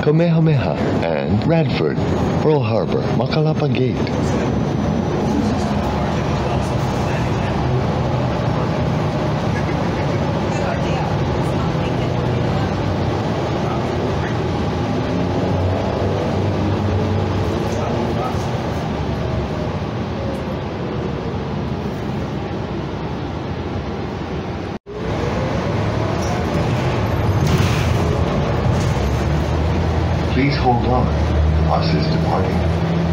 Kamehameha, and Radford, Pearl Harbor, Makalapa Gate. Please hold on. The bus is departing.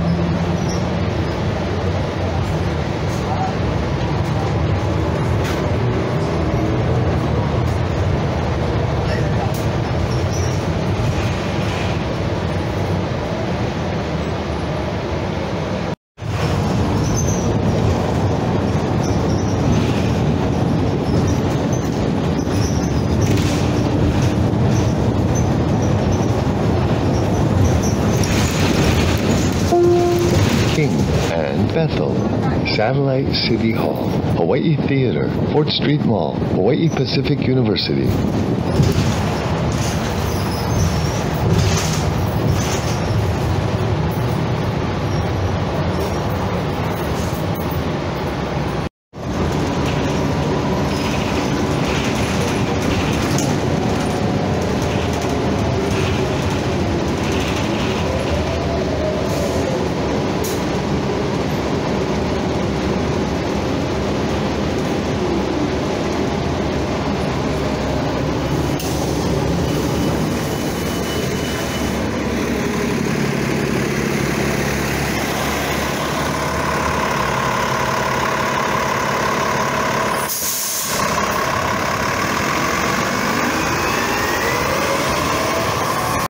King and Bethel, Satellite City Hall, Hawaii Theater, 4th Street Mall, Hawaii Pacific University.